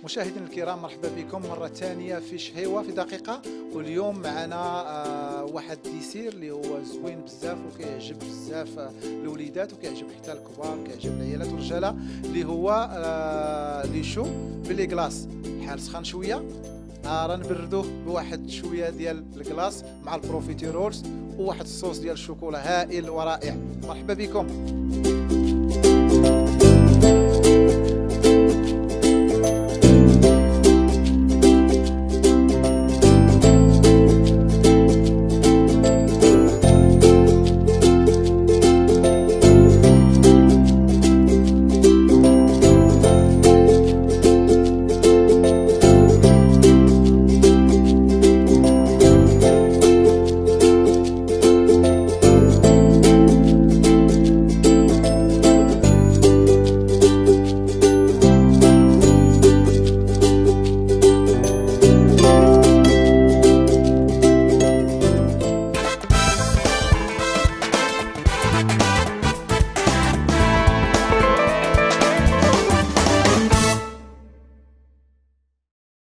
مشاهدينا الكرام، مرحبا بكم مرة ثانية في شهيوة في دقيقة. واليوم معنا واحد ديسير اللي هو زوين بزاف وكيعجب بزاف الوليدات وكيعجب حتى الكبار وكيعجب العيالات والرجالة، اللي هو لي شو بلي كلاص. حال سخن شوية غنبردوه بواحد شوية ديال الكلاص مع البروفيتيرولز وواحد الصوص ديال الشوكولا هائل ورائع. مرحبا بكم.